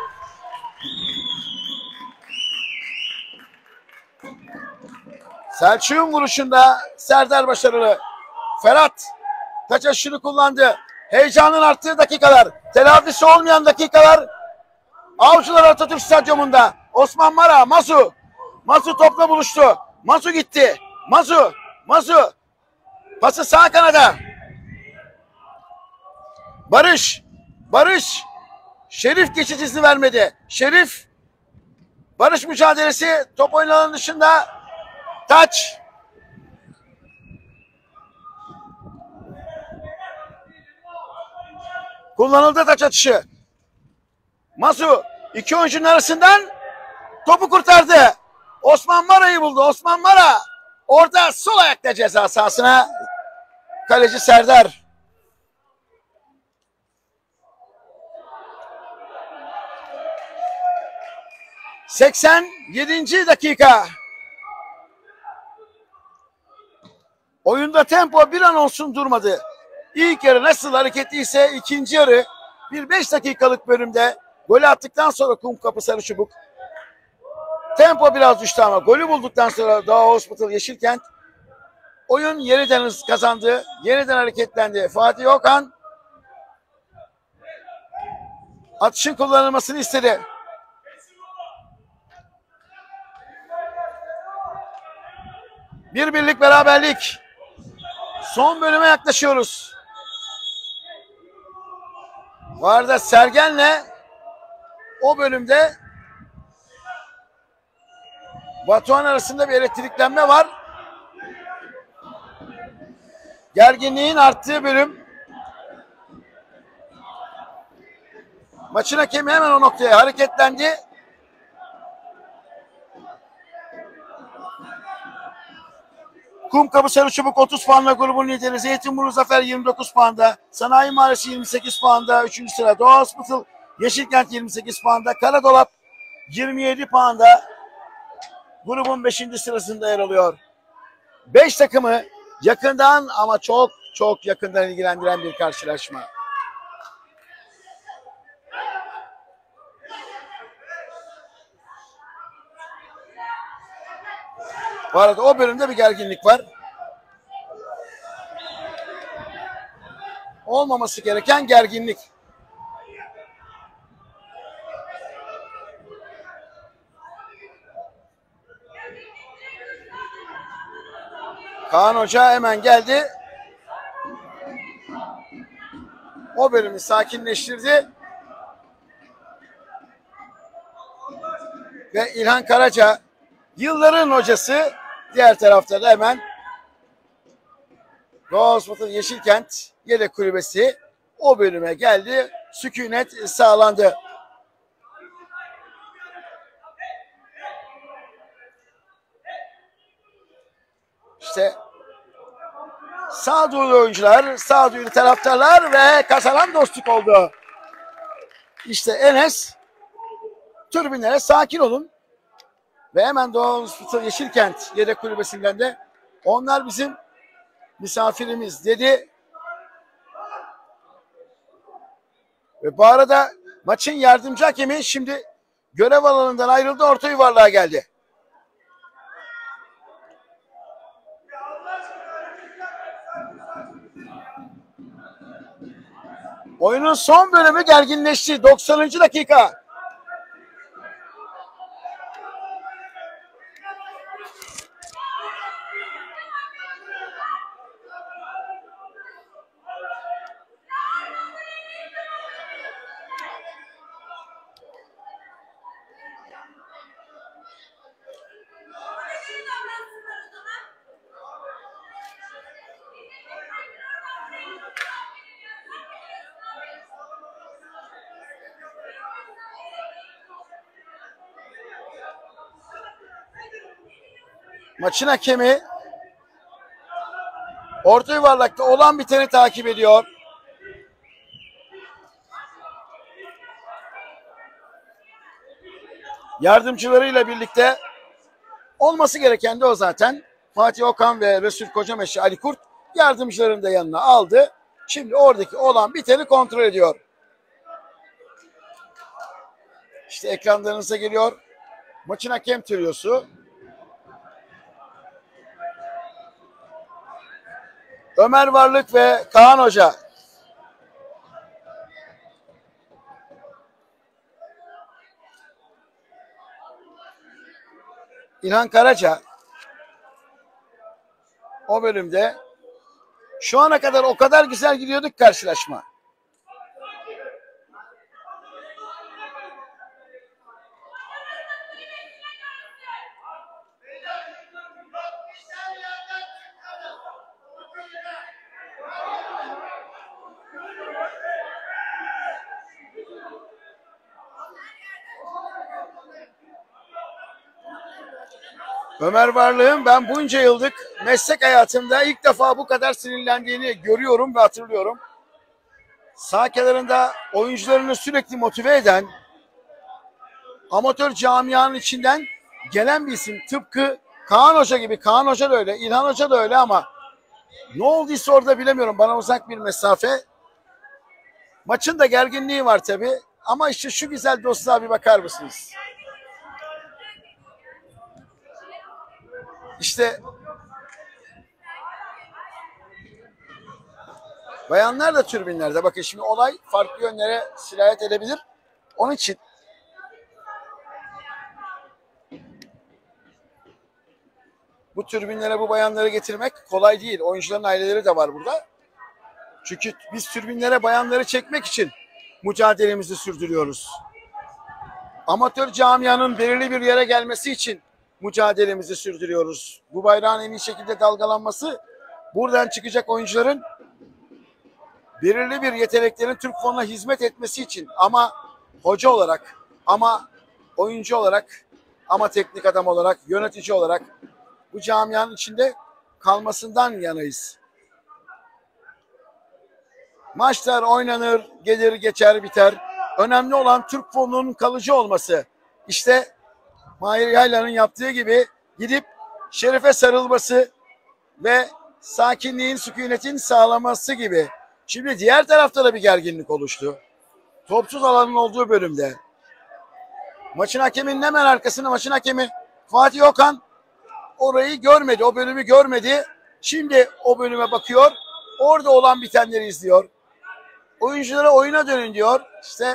Selçuk'un vuruşunda Serdar başarılı. Ferhat taç aşırı kullandı. Heyecanın arttığı dakikalar. Telafisi olmayan dakikalar. Avcılar Atatürk Stadyumunda. Osman Mara, Masu topla buluştu. Masu gitti. Masu. Pası sağ kanada. Barış. Şerif geçiş izni vermedi. Barış mücadelesi top oyun alanının dışında. Taç. Kullanıldı taç atışı. Masu iki oyuncunun arasından topu kurtardı. Osman Mara'yı buldu. Osman Mara orada sol ayakta ceza sahasına. Kaleci Serdar. ...87. dakika. Oyunda tempo bir an olsun durmadı. İlk yarı nasıl hareketliyse ikinci yarı bir 5 dakikalık bölümde golü attıktan sonra Kumkapı Sarıçubuk tempo biraz düştü ama golü bulduktan sonra Doğa Hospital Yeşilkent oyun yeniden hız kazandı. Yeniden hareketlendi. Fatih Okan atışın kullanılmasını istedi. Bir birlik beraberlik. Son bölüme yaklaşıyoruz. Bu arada Sergen'le o bölümde Batuhan arasında bir elektriklenme var. Gerginliğin arttığı bölüm. Maçın hakemi hemen o noktaya hareketlendi. Kumkapı Sarıçubuk 30 puanla grubun lideri. Zeytinburnu Zafer 29 puanda. Sanayi Mahallesi 28 puanda. 3. sıra Doğa Hospital Yeşilkent 28 puanda. Karadolap 27 puanda. Grubun 5. sırasında yer alıyor. 5 takımı yakından ama çok yakından ilgilendiren bir karşılaşma. Bu arada o bölümde bir gerginlik var. Olmaması gereken gerginlik. Kaan Hoca hemen geldi. O bölümü sakinleştirdi. Ve İlhan Karaca yılların hocası diğer tarafta da hemen Doğa Hospital Yeşilkent yedek kulübesi o bölüme geldi. Sükunet sağlandı. İşte sağduyulu oyuncular, sağduyulu taraftarlar ve kazanan dostluk oldu. İşte Enes tribünlere sakin olun. Ve hemen Doğa Hospital Yeşilkent yedek kulübesinden de onlar bizim misafirimiz dedi. Ve bu arada maçın yardımcı hakemi şimdi görev alanından ayrıldı, orta yuvarlığa geldi. Oyunun son bölümü gerginleşti. 90. dakika. Maçın hakemi orta yuvarlakta olan biteni takip ediyor. Yardımcılarıyla birlikte olması gereken de o zaten. Fatih Okan ve Resul Kocameşe Ali Kurt yardımcılarını da yanına aldı. Şimdi oradaki olan biteni kontrol ediyor. İşte ekranlarınıza geliyor. Maçın hakem triosu. Ömer Varlık ve Kaan Hoca. İlhan Karaca o bölümde. Şu ana kadar o kadar güzel gidiyorduk karşılaşma. Ömer Varlık'ın ben bunca yıllık meslek hayatımda ilk defa bu kadar sinirlendiğini görüyorum ve hatırlıyorum. Sağ kenarında oyuncularını sürekli motive eden, amatör camianın içinden gelen bir isim. Tıpkı Kaan Hoca gibi. Kaan Hoca da öyle, İlhan Hoca da öyle ama ne olduysa orada bilemiyorum. Bana uzak bir mesafe. Maçın da gerginliği var tabii. Ama işte şu güzel dostluğa bir bakar mısınız? İşte bayanlar da tribünlerde. Bakın şimdi olay farklı yönlere sirayet edebilir. Onun için bu tribünlere bu bayanları getirmek kolay değil. Oyuncuların aileleri de var burada. Çünkü biz tribünlere bayanları çekmek için mücadelemizi sürdürüyoruz. Amatör camianın belirli bir yere gelmesi için mücadelemizi sürdürüyoruz. Bu bayrağın en iyi şekilde dalgalanması, buradan çıkacak oyuncuların belirli bir yeteneklerin Türk fonuna hizmet etmesi için, ama hoca olarak, ama oyuncu olarak, ama teknik adam olarak, yönetici olarak bu camianın içinde kalmasından yanayız. Maçlar oynanır, gelir geçer biter. Önemli olan Türk fonunun kalıcı olması. İşte Mahir Yaylan'ın yaptığı gibi gidip şerefe sarılması ve sakinliğin, sükunetin sağlaması gibi. Şimdi diğer tarafta da bir gerginlik oluştu. Topsuz alanın olduğu bölümde. Maçın hakeminin hemen arkasında maçın hakemi Fatih Okan orayı görmedi, o bölümü görmedi. Şimdi o bölüme bakıyor. Orada olan bitenleri izliyor. Oyunculara oyuna dönün diyor. İşte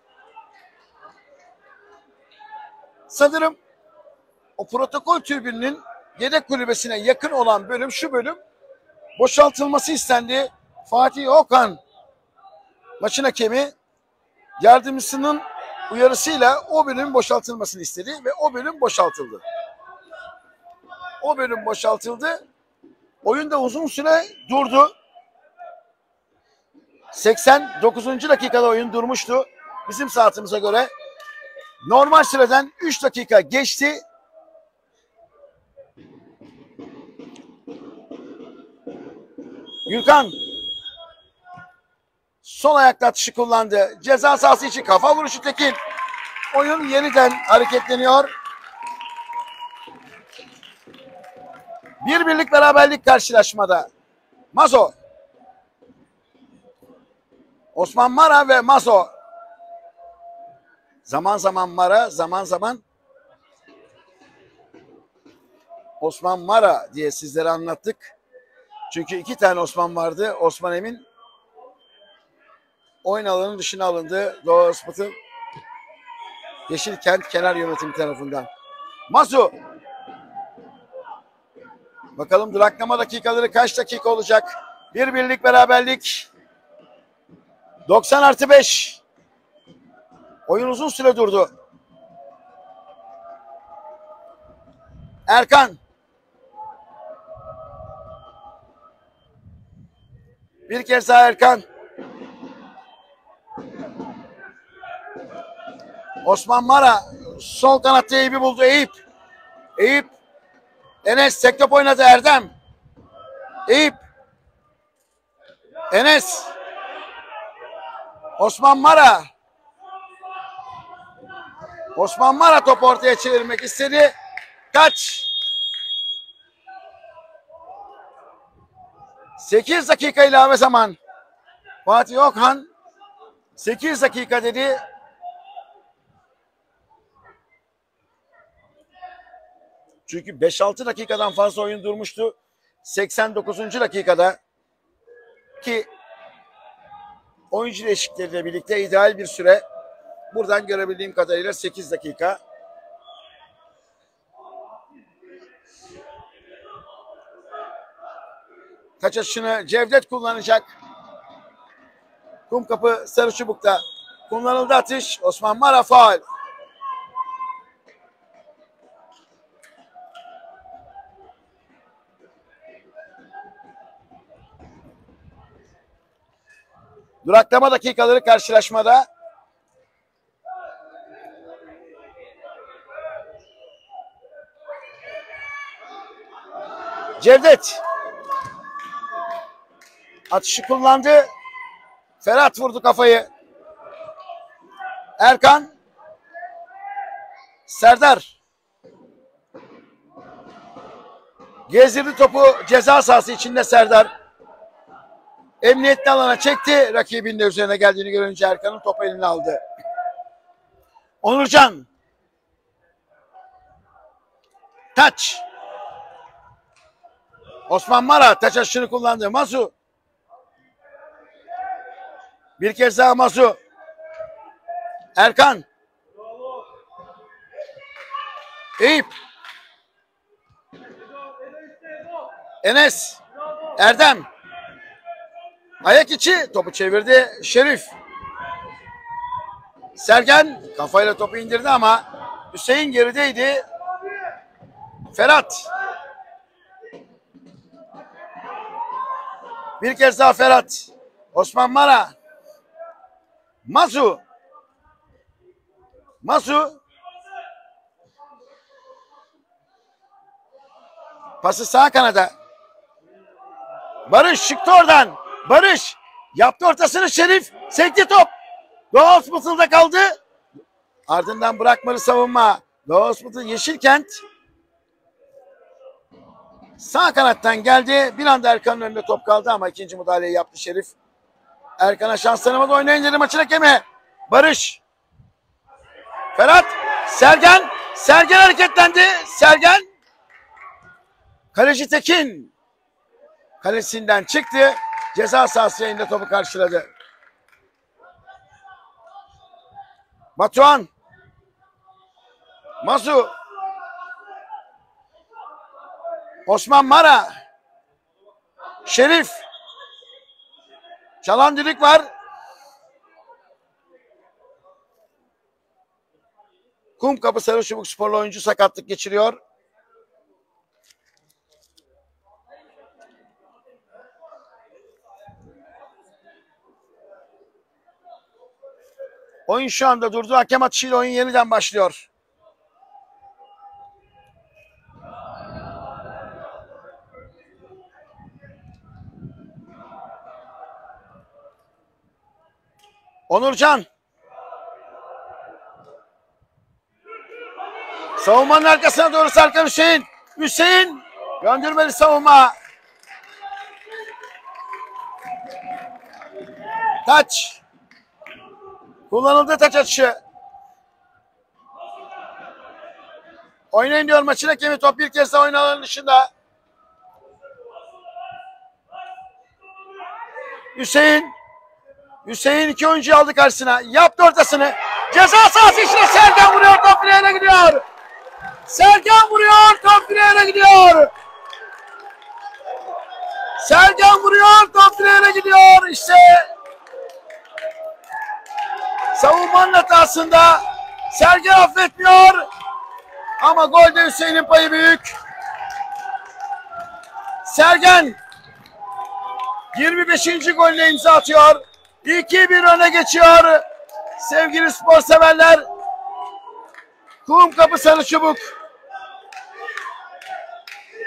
sanırım o protokol tribününün yedek kulübesine yakın olan bölüm, şu bölüm boşaltılması istendi. Fatih Okan maçın hakemi yardımcısının uyarısıyla o bölümün boşaltılmasını istedi ve o bölüm boşaltıldı. O bölüm boşaltıldı. Oyun da uzun süre durdu. 89. dakikada oyun durmuştu. Bizim saatimize göre normal süreden 3 dakika geçti. Gürkan sol ayakla atışı kullandı. Ceza sahası için kafa vuruşu Tekin. Oyun yeniden hareketleniyor. Bir birlik beraberlik karşılaşmada. Mazo. Osman Mara ve Mazo. Zaman zaman Mara, zaman zaman Osman Mara diye sizlere anlattık. Çünkü 2 tane Osman vardı. Osman Emin oyun alanının dışına alındı. Doğu Ispat'ın Yeşilkent Kenar Yönetimi tarafından. Mazo. Bakalım duraklama dakikaları kaç dakika olacak? Bir birlik beraberlik. 90+5. Oyun uzun süre durdu. Erkan. Bir kez daha Erkan. Osman Mara sol kanatta Eyüp'ü buldu. Eyüp Enes tek top oynadı Erdem. Eyüp. Enes. Osman Mara. Osman Mara topu ortaya çevirmek istedi. Kaç. 8 dakika ilave zaman. Fatih Okhan 8 dakika dedi. Çünkü 5-6 dakikadan fazla oyun durmuştu. 89. dakikada ki oyuncu değişiklikleriyle birlikte ideal bir süre. Buradan görebildiğim kadarıyla 8 dakika. Taç atışını Cevdet kullanacak. Kumkapı Sarıçubuk'ta kullanıldı atış. Osman Mara faul. Duraklama dakikaları karşılaşmada. Cevdet atışı kullandı. Ferhat vurdu kafayı. Erkan. Serdar. Gezdirdi topu ceza sahası içinde Serdar. Emniyetli alana çekti. Rakibinin de üzerine geldiğini görünce Erkan'ın topu eline aldı. Onurcan. Taç. Osman Mara taç atışını kullandı. Masu. Bir kez daha Masu. Erkan. Eyüp. Enes. Erdem. Ayak içi topu çevirdi Şerif. Sergen kafayla topu indirdi ama Hüseyin gerideydi. Ferhat. Bir kez daha Ferhat. Osman Mara. Masu. Masu. Pası sağ kanada. Barış çıktı oradan. Barış yaptı ortasını Şerif. Sekti top. Doğu Hospital'da kaldı. Ardından bırakmadı savunma. Doğu Hospital Yeşilkent. Sağ kanattan geldi. Bir anda Erkan'ın önünde top kaldı ama ikinci müdahaleyi yaptı Şerif. Erkan'a şans tanımadı. Oynayın dedi maçın hakemi. Barış. Ferhat. Sergen. Sergen hareketlendi. Sergen. Kaleci Tekin. Kalesinden çıktı. Ceza sahası yayında topu karşıladı. Batuhan. Masu. Osman Mara. Şerif. Çalan düdük var. Kumkapı Sarıçubuk sporlu oyuncu sakatlık geçiriyor. Oyun şu anda durdu. Hakem atışıyla oyun yeniden başlıyor. Onurcan. Savunmanın arkasına doğru sarkan Hüseyin. Hüseyin. Göndermeli savunma. Taç. Kullanıldı taç atışı. Oynayın diyor maçın hakemi. Top bir kez daha oyun alanının dışında. Hüseyin. Hüseyin iki oyuncuyu aldı karşısına. Yaptı ortasını. Ceza sahası içine Sergen vuruyor. Top direğine gidiyor. Sergen vuruyor. Top direğine gidiyor. Sergen vuruyor. Top direğine gidiyor. İşte savunmanın hatasında Sergen affetmiyor. Ama golde Hüseyin'in payı büyük. Sergen 25. golüne imza atıyor. 2-1 öne geçiyor. Sevgili spor severler. Kumkapı Sarıçubuk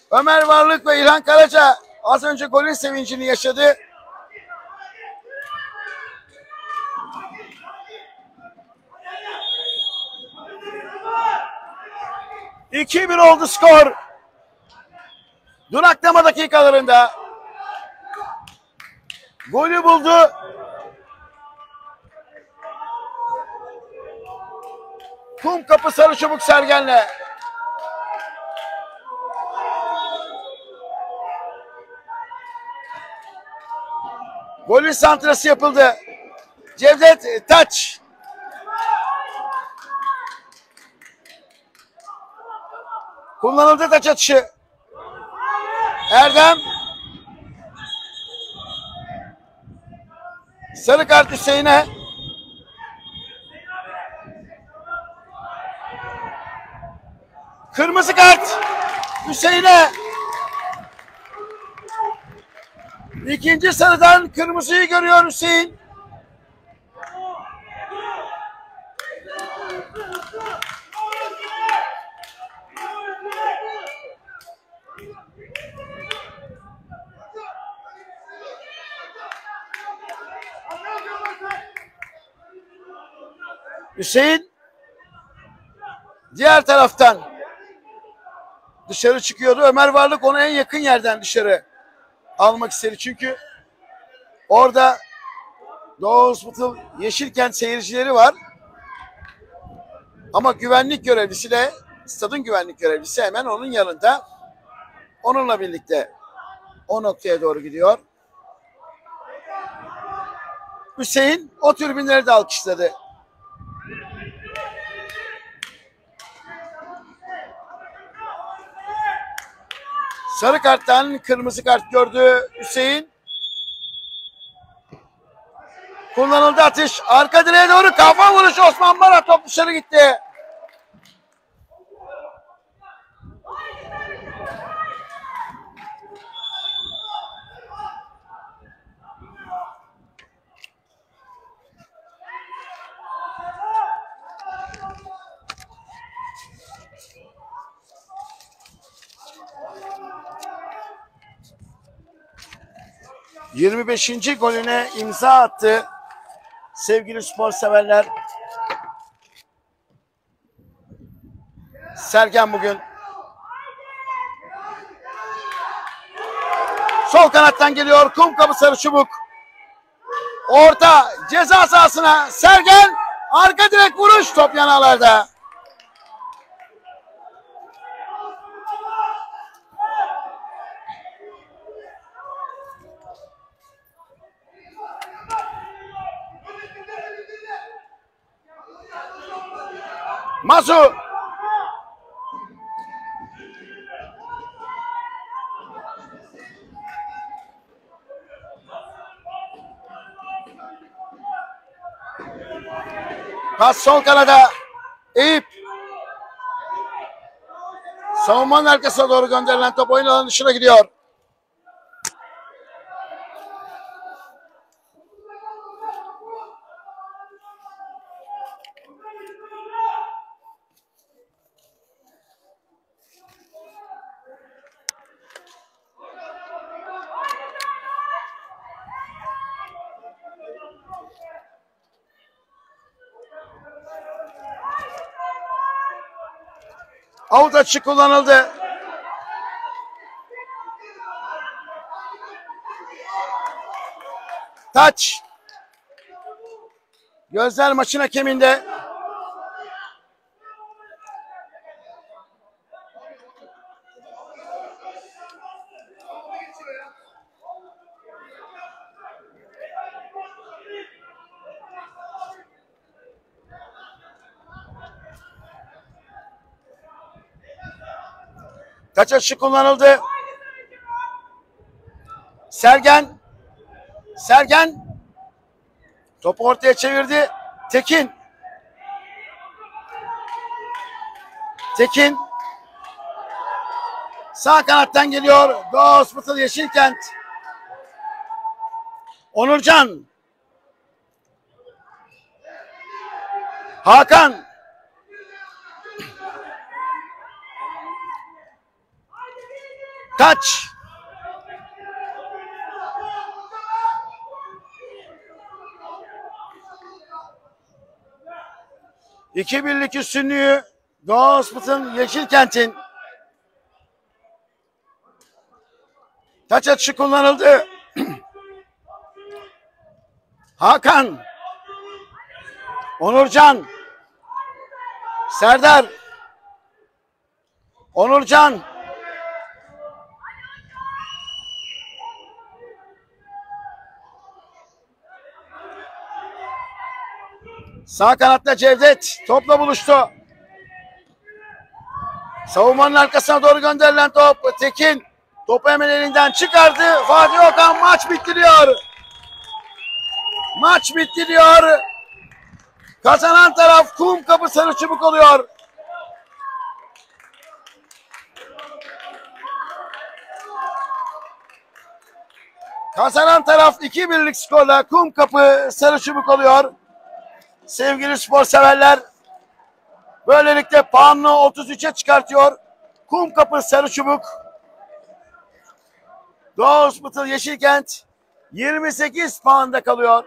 Ömer Varlık ve İlhan Karaca az önce golün sevincini yaşadı. İki bir oldu skor. Duraklama dakikalarında golü buldu. Kumkapı Sarıçubuk Sergen'le. Golün santrası yapıldı. Cevdet Taç. Kullanıldı taç atışı. Erdem. Sarı kart Hüseyin'e. Kırmızı kart Hüseyin'e. İkinci sarıdan kırmızıyı görüyor Hüseyin. Hüseyin diğer taraftan dışarı çıkıyordu. Ömer Varlık onu en yakın yerden dışarı almak istedi. Çünkü orada Doğu Hospital Yeşilkent seyircileri var. Ama güvenlik görevlisi de stadın güvenlik görevlisi hemen onun yanında. Onunla birlikte o noktaya doğru gidiyor. Hüseyin o tribünleri de alkışladı. Sarı karttan kırmızı kart gördü Hüseyin. Kullanıldı atış. Arka direğe doğru kafa vuruşu Osman Barat. Top dışarı gitti. ...25. golüne imza attı sevgili spor severler. Sergen bugün. Sol kanattan geliyor Kumkapı Sarıçubuk. Orta ceza sahasına Sergen. Arka direk vuruş, top yanağlarda. Masu. Pas sol kanada. Eyüp. Savunmanın arkasına doğru gönderilen top oyun alanı dışına gidiyor. Out açı kullanıldı. Taç. Gözler maçın hakeminde. Taç açı kullanıldı. Sergen. Sergen. Topu ortaya çevirdi. Tekin. Tekin. Sağ kanattan geliyor. Doğu Hospital Yeşilkent. Onurcan. Hakan. Taç. İki birlik üstünlüğü Doğa Hospital Yeşilkent'in. Taç atışı kullanıldı. Hakan. Onurcan. Serdar. Onurcan. Sağ kanatta Cevdet topla buluştu. Savunmanın arkasına doğru gönderilen top. Tekin topu hemen elinden çıkardı. Fatih Okan maç bitiriyor. Maç bitiriyor. Kazanan taraf Kumkapı Sarıçubuk oluyor. Kazanan taraf 2-1'lik skorla Kumkapı Sarıçubuk oluyor. Sevgili spor severler, böylelikle puanını 33'e çıkartıyor. Kumkapı Sarıçubuk. Doğa Hospital Yeşilkent 28 puanda kalıyor.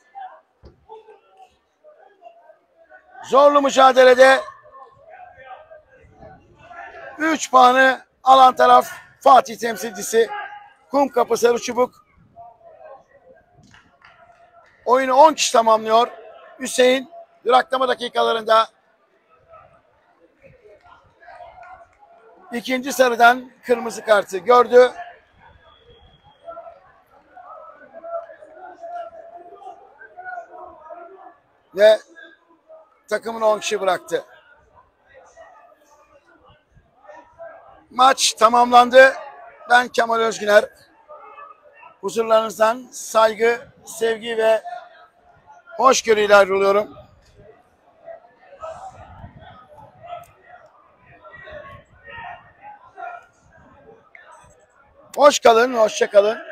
Zorlu mücadelede 3 puanı alan taraf Fatih temsilcisi Kumkapı Sarıçubuk. Oyunu 10 kişi tamamlıyor. Hüseyin duraklama dakikalarında ikinci sarıdan kırmızı kartı gördü. Ve takımını 10 kişi bıraktı. Maç tamamlandı. Ben Kemal Özgüner. Huzurlarınızdan saygı, sevgi ve hoşgörüyle ayrılıyorum. Hoş kalın, hoşça kalın.